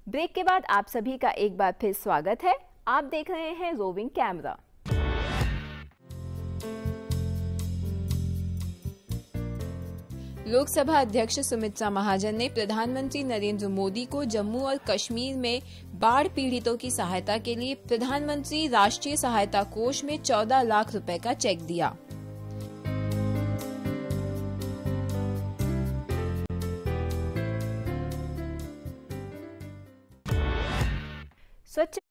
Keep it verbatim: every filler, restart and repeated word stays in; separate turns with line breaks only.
Break के बाद आप सभी का एक बार फिर स्वागत है। आप देख रहे हैं रोविंग कैमरा। लोकसभा अध्यक्ष सुमित्रा महाजन ने प्रधानमंत्री नरेंद्र मोदी को जम्मू और कश्मीर में बाढ़ पीड़ितों की सहायता के लिए प्रधानमंत्री राष्ट्रीय सहायता कोष में चौदह लाख रुपए का चेक दिया। स्वच्छ